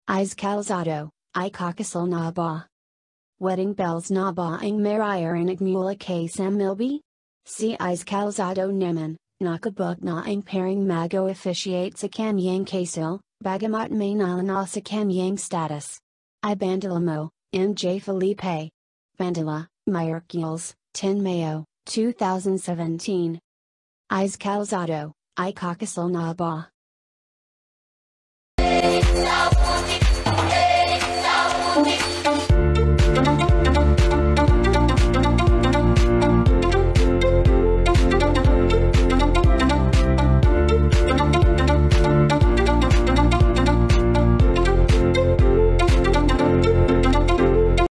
Iza Calzado, ikakasal na ba? Wedding bells na ba ang maririnig mula kay Sam Milby? Si Iza Calzado naman, naka-book na ang pairing mag-oofficiate sa kanyang kasal, bagamat may nilinaw sa kanyang status. I-Bandila mo, Felipe. Bandila, Miyerkules, 10 Mayo, 2017. Iza Calzado, ikakasal na ba?